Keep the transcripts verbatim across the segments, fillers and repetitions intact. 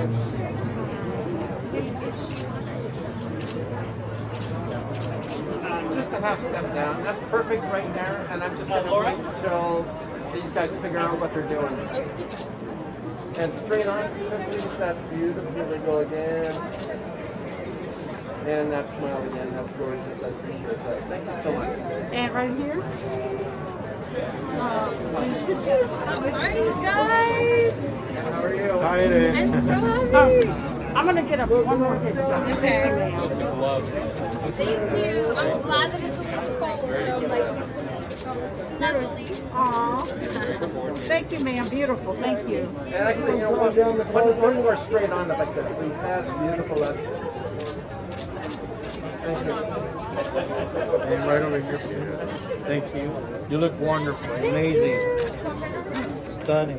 Good to see you. Just a half step down. That's perfect right there, and I'm just going to wait until these guys figure out what they're doing. And straight on, please. That's beautiful. Here we go again. And that smile again. That's gorgeous. I appreciate that. Thank you so much. And right here. How are you guys? How are you? Excited. I'm so happy. Oh, I'm gonna get up one more picture. Okay. Thank you. I'm glad that it's a little cold, so I'm like snuggly. Aww. Thank you, ma'am. Beautiful. Thank you. And actually, you know what? One, one more straight on if I could, please. That's beautiful. That's. Thank you. And right over here, Peter. Thank you. You look wonderful. Amazing. Stunning.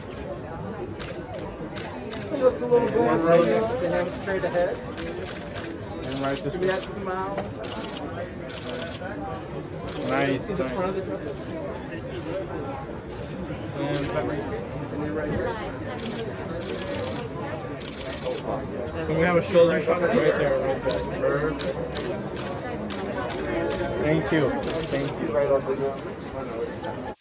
Just a little bit right next to him, straight ahead. And right this Give me way. that smile. Nice. See the front of the Nice. dress? And back right here. And you're right here. Can we have a shoulder shot right there? Right there. Perfect. Thank you. Thank you. Right over there.